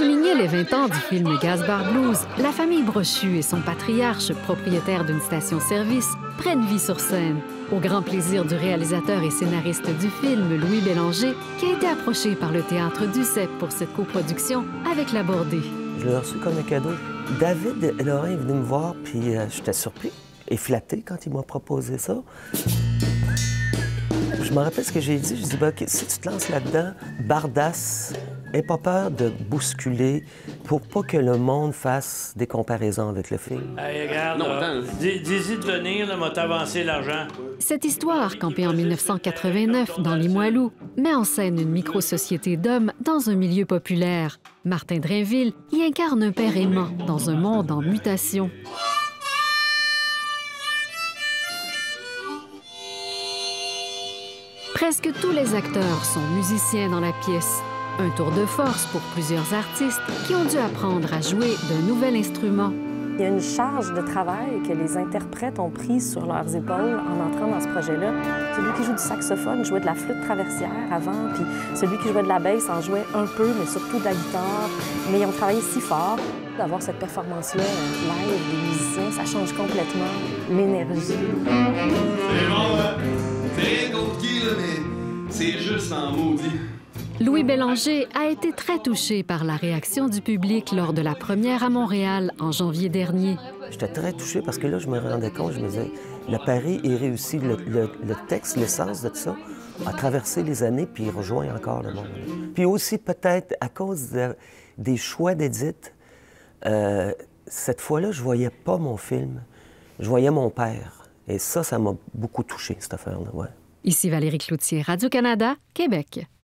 souligner les 20 ans du film Gaspard Blues, la famille Brochu et son patriarche, propriétaire d'une station-service, prennent vie sur scène, au grand plaisir du réalisateur et scénariste du film, Louis Bélanger, qui a été approché par le Théâtre du CEP pour cette coproduction avec La Bordée. Je l'ai reçu comme un cadeau. David Lorrain est venu me voir, puis j'étais surpris et flatté quand il m'a proposé ça. Je me rappelle ce que j'ai dit. Je dis, ben, OK, si tu te lances là-dedans, bardasse, n'aie pas peur de bousculer pour pas que le monde fasse des comparaisons avec le film. Hey, regarde, dis-y de venir, là, m'a avancé l'argent. Cette histoire, campée en 1989 dans Limoilou, met en scène une micro-société d'hommes dans un milieu populaire. Martin Drainville y incarne un père aimant dans un monde en mutation. Presque tous les acteurs sont musiciens dans la pièce. Un tour de force pour plusieurs artistes qui ont dû apprendre à jouer d'un nouvel instrument. Il y a une charge de travail que les interprètes ont prise sur leurs épaules en entrant dans ce projet-là. Celui qui joue du saxophone jouait de la flûte traversière avant, puis celui qui jouait de la basse en jouait un peu, mais surtout de la guitare. Mais ils ont travaillé si fort. D'avoir cette performance-là live des musiciens, ça change complètement l'énergie. C'est bon, hein? C'est rien contre qui, là, mais c'est juste en maudit. Louis Bélanger a été très touché par la réaction du public lors de la première à Montréal en janvier dernier. J'étais très touché parce que là, je me rendais compte, je me disais, le pari, il réussit, le texte, l'essence de tout ça, a traversé les années puis il rejoint encore le monde. Puis aussi, peut-être, à cause des choix d'édite, cette fois-là, je voyais pas mon film, je voyais mon père. Et ça m'a beaucoup touché, cette affaire-là, ouais. Ici Valérie Cloutier, Radio-Canada, Québec.